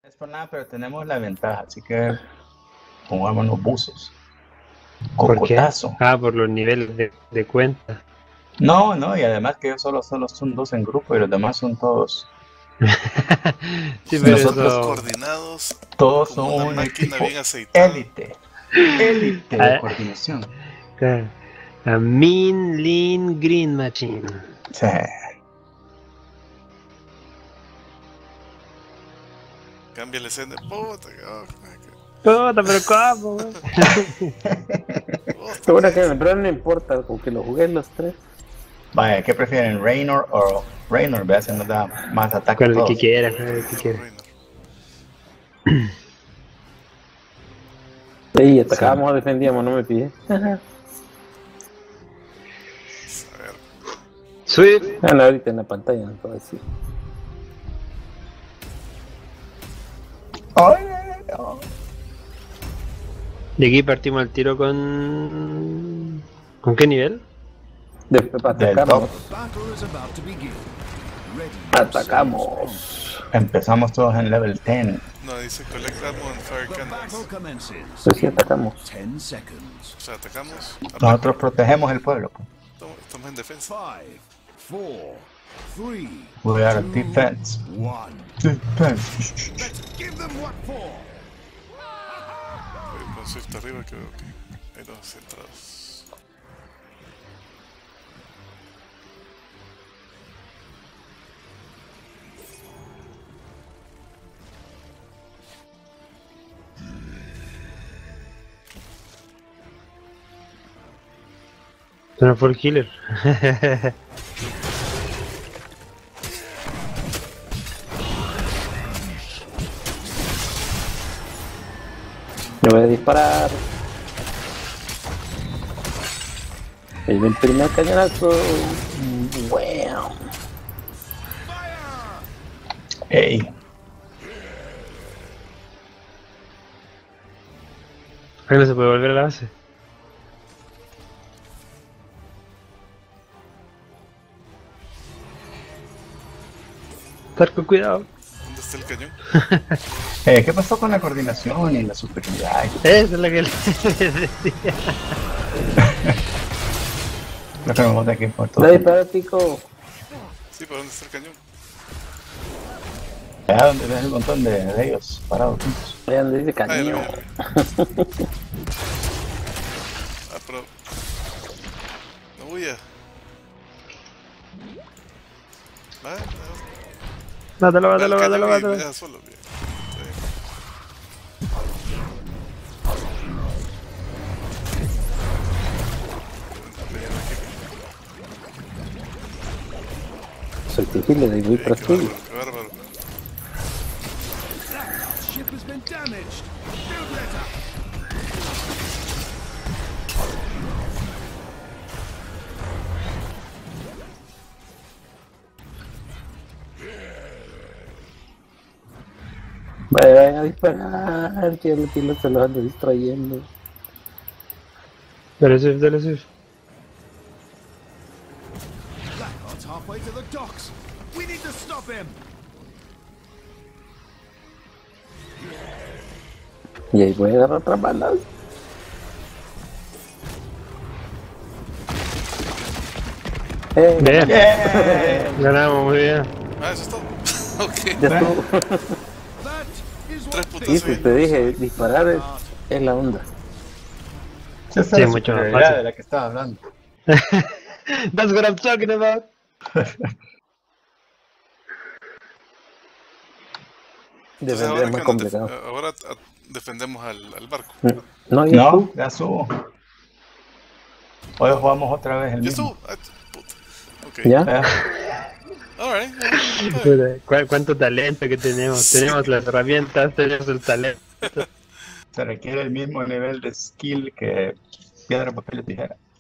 Es por nada, pero tenemos la ventaja, así que pongámonos buzos. ¿Por qué? Cocotazo. Ah, por los niveles de cuenta. No, no, y además que solo son dos en grupo y los demás son todos. Sí, pero Nosotros eso. Coordinados todos como somos una un máquina equipo bien aceitada. élite. Élite de Ah, coordinación. claro. A Mean Lean Green Machine. Sí. Cambia la escena. Puta, Puta, pero ¿cómo, güey? Qué bueno que en verdad no importa, con que lo jugué los tres. Vaya, ¿qué prefieren? ¿Raynor o Raynor? Vea si nos da más ataque a Con el que todos. quiera, con el que quiera. Sí, atacábamos o defendíamos, no me pide. A ver. Sweep. Ah, ahorita en la pantalla, no puedo decir. ¡Ay, ay, ay! Y aquí partimos al tiro con. ¿Con qué nivel? Atacamos. Battle is about to begin. Ready. Atacamos. Empezamos todos en level 10. No, dice collect ammo and fire The battle cannons. commences. Pues sí, atacamos. 10 seconds. O sea, atacamos. Nosotros protegemos el pueblo. Estamos en defensa. 5, 4, 3, We are 2, defense. 1. Defense. Let's give them what for. Voy con Swift arriba que veo que hay dos centrados. Se nos fue el killer. Le voy a disparar. El primer cañonazo. Wow. Ey. Ahí no se puede volver a la base. Estar con cuidado. ¿Dónde está el cañón? ¿Qué pasó con la coordinación y la superioridad? Esa es la que le decía. Creo que me boté aquí por todo. La dispara, Tico. Sí, ¿pero dónde está el cañón? Allá donde ves el montón de ellos parados juntos. Vean donde dice Ah, ya lo cañón. vi. Ah, pero... No huya. Va, Mátalo, va mátalo, al cañón mátalo, y me mátalo. deja solo, bien. Soy tigile, de ahí voy para Qué ti. bárbaro, qué bárbaro. Ship has been damaged. Build letter. Vayan a disparar, que el kilo se los ando distrayendo. Dale Swift, dale Swift. Blackheart's halfway to the docks. We need to stop him. Y ahí voy a agarrar otras balas. Bien. ¡Yeah! Ganamos, muy bien. Ah, eso es todo. Ok. Ya estuvo. That is Tres what puntos. Sí, pues te dije, disparar es la onda. Esa Sí, es la mucho más superioridad fácil. de la que estaba hablando. That's what I'm talking about. Entonces, Defender es más complicado. ahora defendemos al barco. No, ya No, estuvo. ya subo. Hoy jugamos otra vez el ¿Ya mismo. estuvo? Ah, puta. Ok. ¿Ya? Alright. ¿Cuánto talento que tenemos? Sí. Tenemos las herramientas, tenemos el talento. Se requiere el mismo nivel de skill que piedra, papel y tijera.